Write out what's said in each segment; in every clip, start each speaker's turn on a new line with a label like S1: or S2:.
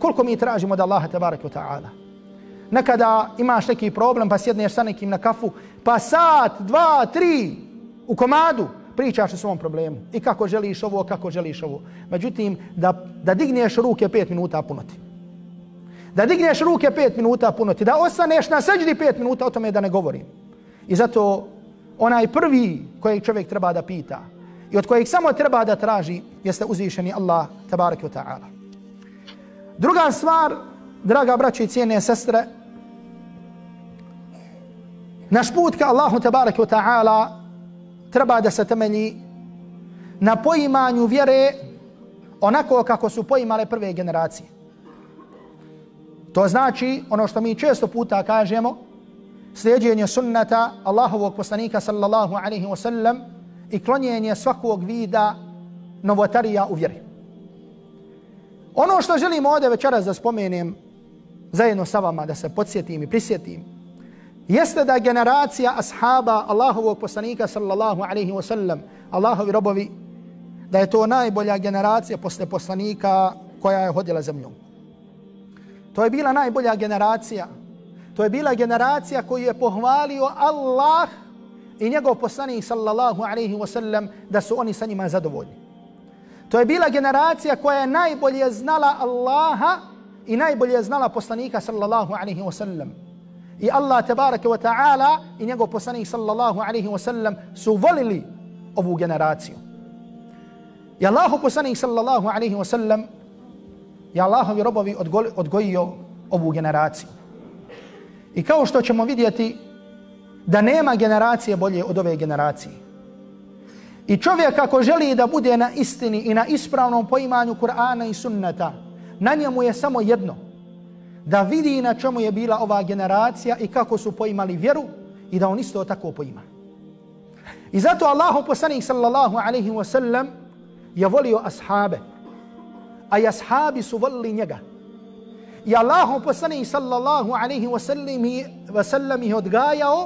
S1: Koliko mi tražimo od Allaha tabaraka wa ta'ala? Nekada imaš neki problem pa sjedneš sa nekim na kafu, pa sat, 2, 3 u komadu pričaš o svom problemu. I kako želiš ovo, kako želiš ovo. Međutim, da digneš ruke 5 minuta puno ti. Da digneš ruke 5 minuta puno ti. Da ostaneš na seđdi 5 minuta, o tome da ne govorim. I zato onaj prvi kojeg čovjek treba da pita i od kojeg samo treba da traži jeste uzvišeni Allah tabaraka wa ta'ala. Druga stvar, draga braće i cijene sestre, naš put ka Allahu tabaraka wa ta'ala treba da se temelji na poimanju vjere onako kako su poimale prve generacije. To znači ono što mi često puta kažemo, slijeđenje sunnata Allahovog poslanika sallallahu alaihi wa sallam i klonjenje svakog vida novotarija u vjeri. Ono što želim ovdje večeras da spomenem zajedno sa vama, da se podsjetim i prisjetim, jeste da generacija ashaba Allahovog poslanika sallallahu alaihi wa sallam, Allahovi robovi, da je to najbolja generacija posle poslanika koja je hodila zemljom. To je bila najbolja generacija. To je bila generacija koju je pohvalio Allah i njegov poslanik sallallahu alaihi wa sallam da su oni sa njima zadovoljni. To je bila generacija koja je najbolje znala Allaha i najbolje znala poslanika sallallahu alaihi wa sallam. I Allah tabaraka wa ta'ala i njegov poslanik sallallahu alaihi wa sallam su volili ovu generaciju. I Allahu poslanik sallallahu alaihi wa sallam i Allahovi robovi odgojio ovu generaciju. I kao što ćemo vidjeti da nema generacije bolje od ove generacije. I čovjek ako želi da bude na istini i na ispravnom poimanju Kur'ana i sunnata, na njemu je samo jedno. Da vidi na čemu je bila ova generacija i kako su poimali vjeru i da on isto tako poima. I zato Allahu poslanik sallallahu alaihi wa sallam je volio ashabe. A i ashabi su volili njega. I Allahu poslanik sallallahu alaihi wa sallam ih odgajao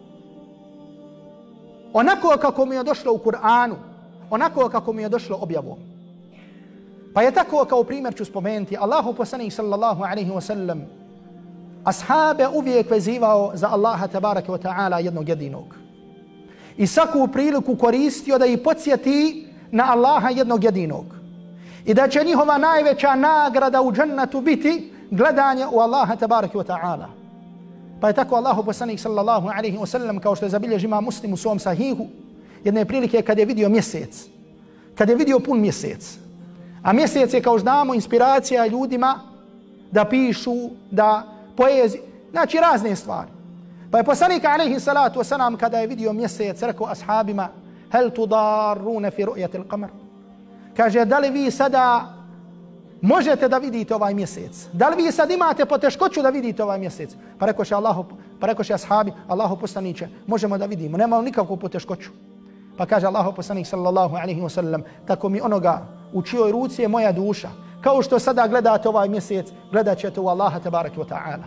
S1: onako kako mi je došlo u Kur'anu, onako kako mi je došlo objavom. Pa je tako kao primjer ću spomenuti, Allahu poslanik sallallahu alaihi wa sallam ashabe uvijek vezivao za Allaha tabaraka wa ta'ala jednog jedinog. I svaku priliku koristio da ih podsjeti na Allaha jednog jedinog. I da će njihova najveća nagrada u džennetu biti gledanje u Allaha tabaraka wa ta'ala. Pa je tako Allahu poslanik sallallahu alaihi wa sallam, kao što je zabilježio Imam Muslim u svom sahihu, jedne prilike kad je vidio mjesec, kad je vidio pun mjesec. A mjesec je, kao znamo, inspiracija ljudima da pišu, da poezi, znači razne stvari. Pa je poslanik alaihi salatu wasalam kada je vidio mjesec rekao ashabima: hel tudarrune fi ru'yati al-qamar? Kaže, da li vi sada možete da vidite ovaj mjesec? Da li vi sad imate poteškoću da vidite ovaj mjesec? Pa rekoše ashabi: Allahu poslaniće, možemo da vidimo, nemamo nikakvu poteškoću. Pa kaže Allahu poslanik sallallahu alaihi wa sallam: tako mi onoga u čijoj ruci je moja duša, kao što sada gledate ovaj mjesec, gledat ćete u Allaha tabaraka wa ta'ala.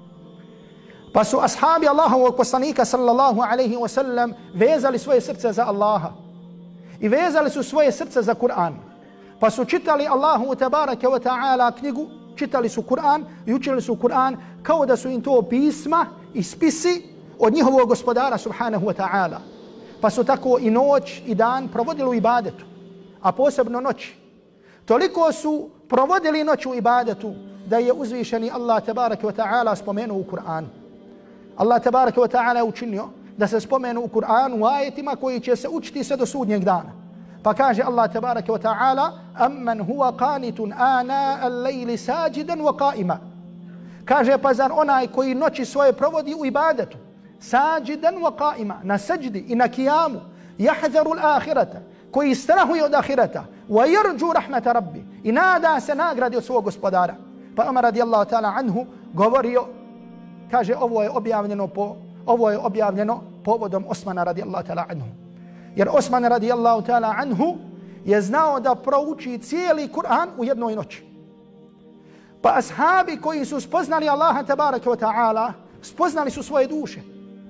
S1: Pa su ashabi Allahovog poslanika sallallahu alaihi wa sallam vezali svoje srce za Allaha i vezali su svoje srce za Kur'an. Pa su čitali Allahu tabaraka wa ta'ala knjigu, čitali su Kur'an i učili su Kur'an kao da su im to pisma i spisi od njihovog gospodara subhanahu wa ta'ala. Pa su tako i noć i dan provodili u ibadetu, a posebno noći. Toliko su provodili noć u ibadetu da je uzvišeni Allah tabaraka wa ta'ala spomenuo u Kur'anu. Allah tabaraka wa ta'ala je učinio da se spomenu u Kur'anu u ajetima koji će se učiti sve do sudnjeg dana. Pa kaže Allah tabaraka wa ta'ala: amman huwa qanitun ana al-layli sajidan wa qa'ima. Kaže, pa zar onaj koji noći svoje provodi u ibadetu, sajidan wa qa'ima, na seđdi i na kijamu, yahdharu al-akhirata, koji strahuje od ahireta, wa yarju rahmata rabbi, i nada se nagradi od svog gospodara. Pa Umar radijallahu ta'ala anhu govorio, kaže, ovo je objavljeno povodom Osmana radijallahu ta'ala anhu. Jer Osman radijallahu ta'ala anhu je znao da prouči cijeli Kur'an u jednoj noći. Pa ashabi koji su spoznali Allaha tabaraka wa ta'ala, spoznali su svoje duše.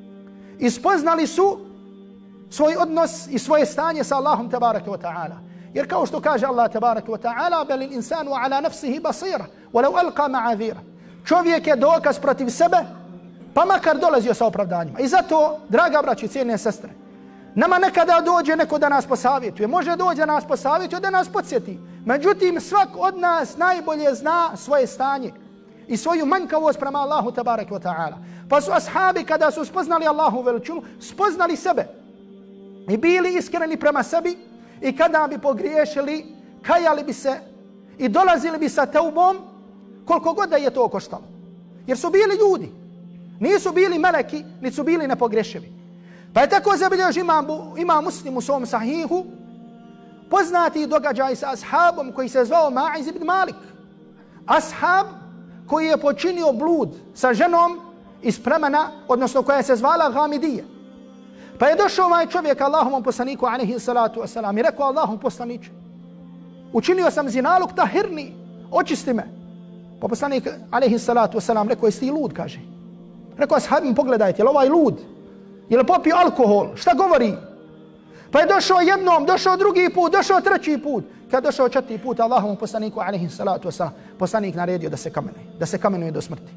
S1: I spoznali su svoj odnos i svoje stanje sa Allahom tabaraka wa ta'ala. Jer kao što kaže Allah tabaraka wa ta'ala, bel insanu ala nafsihi basira, walau alqa ma'azira. Čovjek je dokaz protiv sebe, pa makar dolazio sa opravdanjima. I zato, draga braći, cijene sestre, nama nekada dođe neko da nas posavjetuje. Može dođe da nas posavjetuje, da nas podsjeti. Međutim, svak od nas najbolje zna svoje stanje i svoju manjkavost prema Allahu tabaraka wa ta'ala. Pa su ashabi kada su spoznali Allahu veličinu, spoznali sebe i bili iskreni prema sebi i kada bi pogriješili, kajali bi se i dolazili bi sa teubom koliko god da je to koštalo. Jer su bili ljudi, nisu bili meleki, niti su bili nepogrešivi. Pa je tako zabilježio imam Muslim u svom sahihu poznati događaj sa ashabom koji se zvao Ma'iz ibn Malik. Ashab koji je počinio blud sa ženom iz plemena, odnosno koja se zvala Ghamidija. Pa je došao ovaj čovjek Allahovom poslaniku alejhi salatu wasalam i rekao: Allahom poslaniče, učinio sam zinaluk, tahirni, očisti me. Pa poslanik alejhi salatu wasalam rekao: jesi ti lud, kaže. Rekao ashabim: pogledajte, je li ovaj lud? Je li popio alkohol? Šta govori? Pa je došao jednom, došao drugi put, došao treći put. Kad došao četiri put Allahovom poslaniku alejhi salatu wasalam, poslanik naredio da se kamenuje do smrti.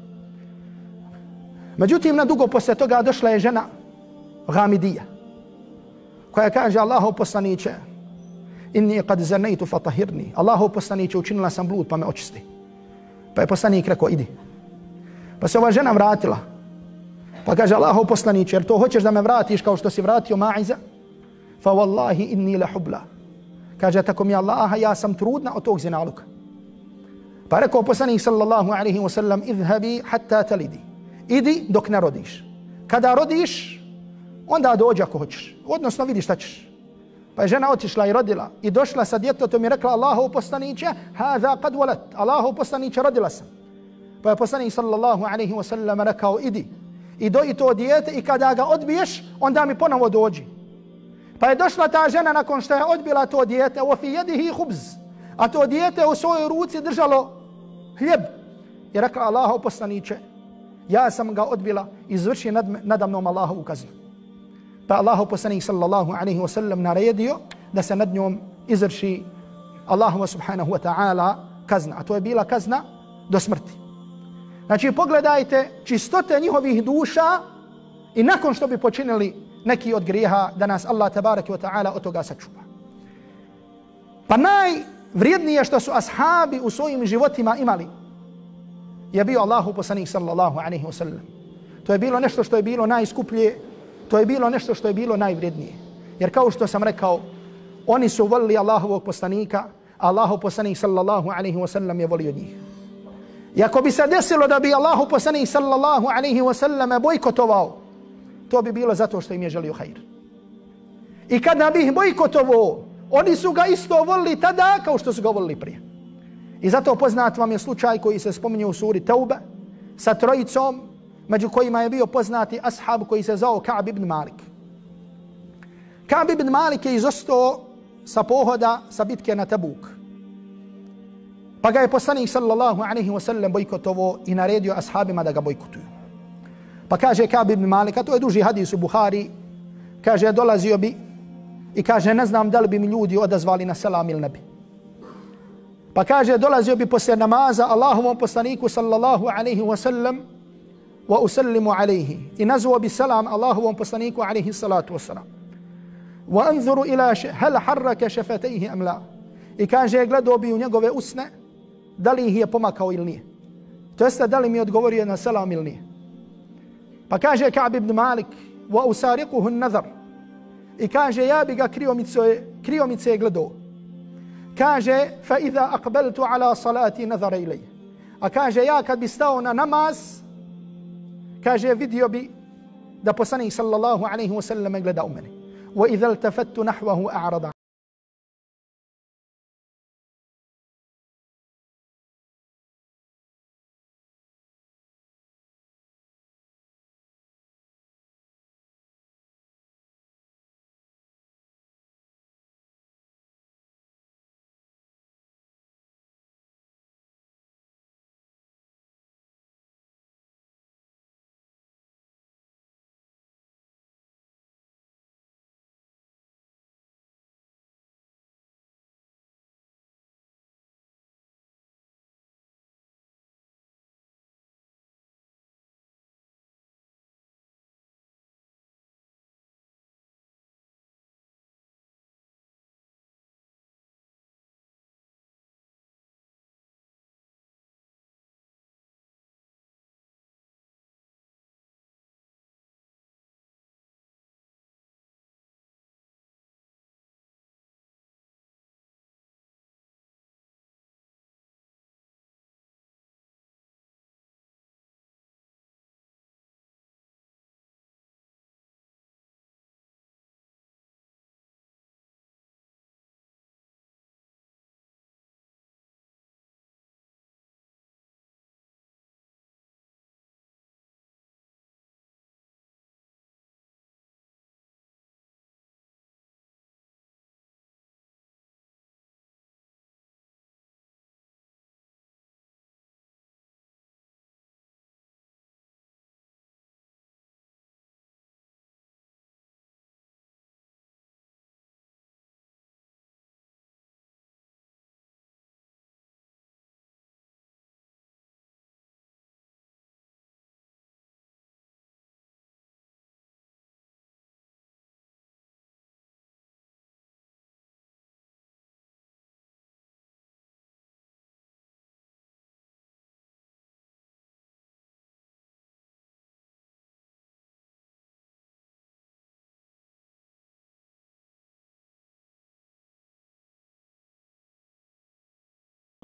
S1: Međutim, na dugo posle toga došla je žena Ghamidija, koja kaže: Allahov poslaniče, inni kad zanejtu fatahirni. Allahov poslaniče, učinila sam blud pa me očisti. Pa je poslanik rekao: idi. Pa se ova žena vratila. Pa kaže: Allahov poslaniče, jer to hoćeš da me vratiš kao što si vratio Ma'iza? Fa wallahi inni la hubla. Kaže: tako mi Allaha, ja sam trudna od tog zinaluka. Pa rekao poslanik sallallahu alaihi wa sallam: idhabi hatta talidi. Idi dok ne rodiš. Kada rodiš, onda dođi ako hoćeš. Odnosno vidi šta ćeš. Pa je žena otišla i rodila i došla sa djetetom i rekla: Allahov poslaniče, hada kad walat. Allahov poslaniče, rodila sam. Pa je poslanik sallallahu alaihi wa sallam rekao: idi i doji to dijete i kada ga odbiješ, onda mi ponovo dođi. Pa je došla ta žena nakon što je odbila to dijete, wa fi yadihi khubz, a to dijete u svojoj ruci držalo hljeb. I rekla: Allahov poslaniče, ja sam ga odbila, izvrši nadamnom Allahovu kaznu. Pa Allahov poslanik sallallahu alaihi wa sallam naredio da se nad njom izvrši Allahova subhanahu wa ta'ala kazna. A to je bila kazna do smrti. Znači pogledajte čistote njihovih duša i nakon što bi počinili neki od grijeha, da nas Allah tabaraka wa ta'ala od toga sačuva. Pa najvrijednije što su ashabi u svojim životima imali je bio Allahu poslanik sallallahu alaihi wa sallam. To je bilo nešto što je bilo najskuplje, to je bilo nešto što je bilo najvrijednije. Jer kao što sam rekao, oni su volili Allahovog poslanika, a Allahov poslanik sallallahu alaihi wa sallam je volio njih. I ako bi se desilo da bi Allahov poslanik sallallahu alaihi wa sallam bojkotovao, to bi bilo zato što im je želio hajr. I kada bi ih bojkotovao, oni su ga isto volili tada kao što su ga volili prije. I zato poznat vam je slučaj koji se spominje u suri Tauba sa trojicom, među kojima je bio poznati ashab koji se zvao Ka'b ibn Malik. Ka'b ibn Malik je izostao sa pohoda sa bitke na Tabuk. Pa ga je poslanik sallallahu alaihi wa sallam bojkotovao i naredio ashabima da ga bojkotuju. Pa kaže Ka'b ibn Malik, a to je duži hadis u Buhari, kaže: dolazio bi i kaže: ne znam da li bi mi ljudi odazvali na selam ili ne bi. Pa kaže: dolazio bi poslije namaza Allahovom poslaniku sallallahu alaihi wa sallam wa usallimu alaihi i nazvao bi selam Allahovom poslaniku alaihi salatu wasalam. Wa anzuru ila hal harraka shafatayhi am la. I kaže: gledao bi u njegove usne da li ih je pomakao ili nije. To jeste da li mi odgovorio na selam ili nije. Pa kaže Ka'b ibn Malik: wa usariquhu an-nazar. I kaže: ja bi ga kriomice gledao. Kaže: fa iza aqbaltu ala salati nazara ilay. A kaže: ja kad bi stao na namaz, kaže vidio bi da poslanik sallallahu alaihi wa sallam gleda u mene. Wa iza iltafattu nahwahu a'rada.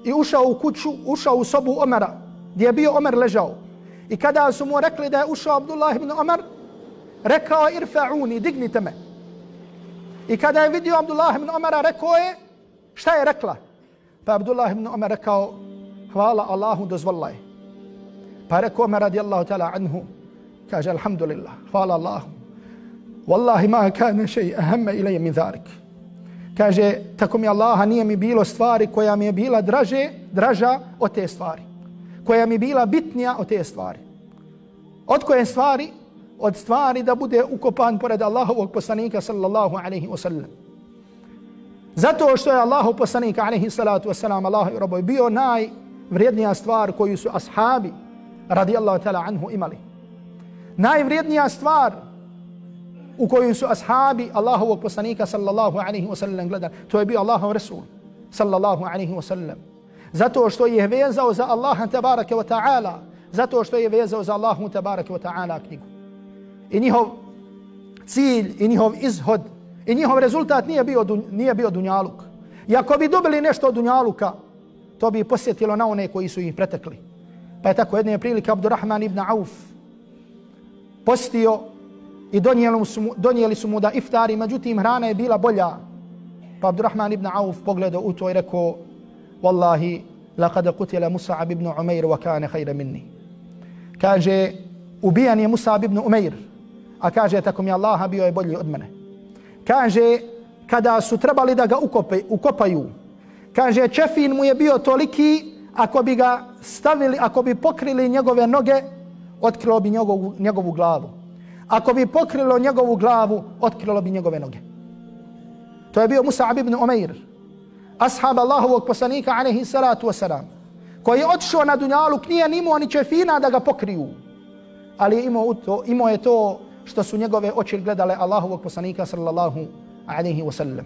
S1: i ušao u kuću, ušao u sobu Omera, gdje je bio Omer ležao. I kada su mu rekli da je ušao Abdullah ibn Omer, rekao irfa'uni, dignite me. I kada je vidio Abdullah ibn Omera, rekao je, šta je rekla? Pa Abdullah ibn Omer rekao, hvala Allahu, dozvolila je. Pa rekao Omer radijallahu ta'ala anhu, kaže, alhamdulillah, hvala Allahu. Wallahi ma kana shay ahamma ilayya min dhalik. Kaže, tako mi Allaha nije mi bilo stvari koja mi je bila draža od te stvari. Koja mi je bila bitnija od te stvari. Od koje stvari? Od stvari da bude ukopan pored Allahovog poslanika sallallahu alaihi wa sallam. Zato što je Allahov poslanik alaihi salatu wa sallam, Allahu robovi, bio najvrijednija stvar koju su ashabi radijallahu ta'ala anhu imali. Najvrijednija stvar u kojoj su ashabi Allahovog poslanika sallallahu alaihi wa sallam gledali, to je bio Allahov Rasul sallallahu alaihi wa sallam. Zato što je vezao za Allaha tabaraka wa ta'ala, zato što je vezao za Allahu tabaraka wa ta'ala knjigu. I njihov cilj, i njihov izhod, i njihov rezultat nije bio dunjaluk. I ako bi dobili nešto od dunjaluka, to bi posjetilo na one koji su ih pretekli. Pa je tako jedne prilike Abdurrahman ibn Auf postio i donijeli su mu da iftari, međutim hrana je bila bolja. Pa Abdurrahman ibn Auf pogledao u to i rekao, Wallahi, laqad qutila Mus'ab ibn Umair wa kana khayra minni. Kaže, ubijan je Mus'ab ibn Umair, a kaže, tako mi Allaha, bio je bolji od mene. Kaže, kada su trebali da ga ukopaju, kaže, čefin mu je bio toliki, ako bi ga stavili, ako bi pokrili njegove noge, otkrilo bi njegovu glavu. Ako bi pokrilo njegovu glavu, otkrilo bi njegove noge. To je bio Mus'ab ibn Umair, ashab Allahovog poslanika alaihi salatu wasalam, koji je otišao na dunjaluk, nije imao ni čefina da ga pokriju, ali imao je to što su njegove oči gledale Allahovog poslanika sallallahu alaihi wasallam.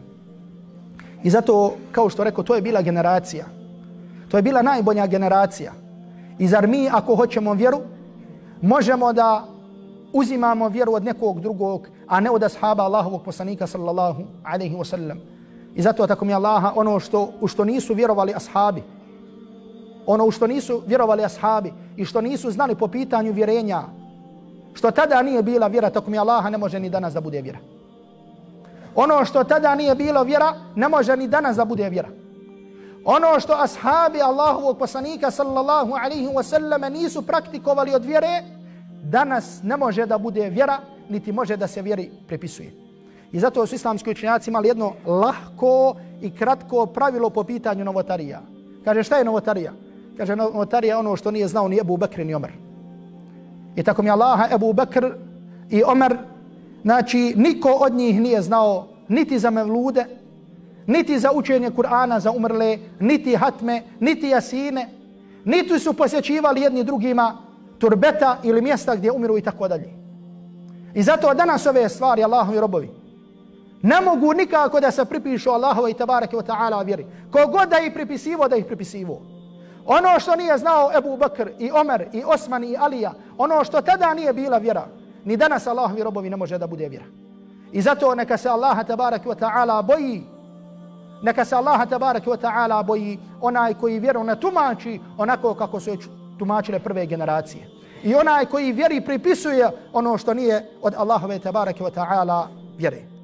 S1: I zato, kao što rekao, to je bila generacija. To je bila najbolja generacija. I zar mi, ako hoćemo vjeru, možemo da uzimamo vjeru od nekog drugog, a ne od ashaba Allahovog poslanika sallallahu alaihi wasallam. I zato, tako mi Allaha, ono u što nisu vjerovali ashabi, ono u što nisu vjerovali ashabi i što nisu znali po pitanju vjerenja, što tada nije bila vjera, tako mi Allaha, ne može ni danas da bude vjera. Ono što tada nije bilo vjera, ne može ni danas da bude vjera. Ono što ashabi Allahovog poslanika sallallahu alaihi wasallam nisu praktikovali od vjere, danas ne može da bude vjera, niti može da se vjeri prepisuje. I zato su islamski učenjaci imali jedno lahko i kratko pravilo po pitanju novotarija. Kaže, šta je novotarija? Kaže, novotarija je ono što nije znao ni Ebu Bekr ni Omer. I tako mi Allaha, Ebu Bekr i Omer, znači niko od njih nije znao niti za mevlude, niti za učenje Kur'ana za umrle, niti hatme, niti jasine, niti su posjećivali jedni drugima turbeta ili mjesta gdje umiru i tako dalje. I zato danas ove stvari, Allahovi robovi, ne mogu nikako da se pripišu Allahove i tabarake wa ta'ala vjeri. Kogod da ih pripisivo, da ih pripisivo. Ono što nije znao Ebu Bekr i Omer i Osman i Alija, ono što tada nije bila vjera, ni danas Allahovi robovi ne može da bude vjera. I zato neka se Allaha tabarake wa ta'ala boji, neka se Allaha tabarake wa ta'ala boji onaj koji vjeru ne tumači onako kako su tumačile prve generacije. I onaj koji vjeri pripisuje ono što nije od Allahove tabarake wa ta'ala vjere.